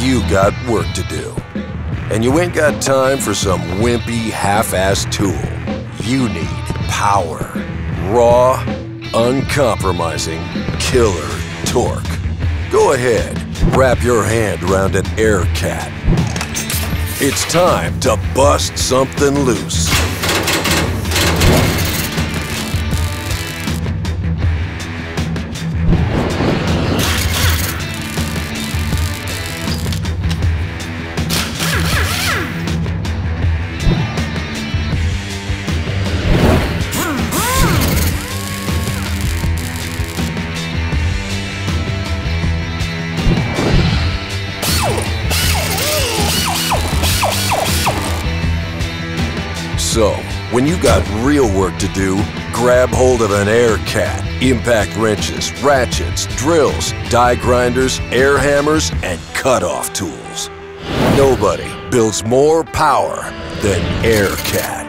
You got work to do. And you ain't got time for some wimpy, half-assed tool. You need power. Raw, uncompromising, killer torque. Go ahead, wrap your hand around an AIRCAT. It's time to bust something loose. So, when you got real work to do, grab hold of an AIRCAT. Impact wrenches, ratchets, drills, die grinders, air hammers, and cut-off tools. Nobody builds more power than AIRCAT.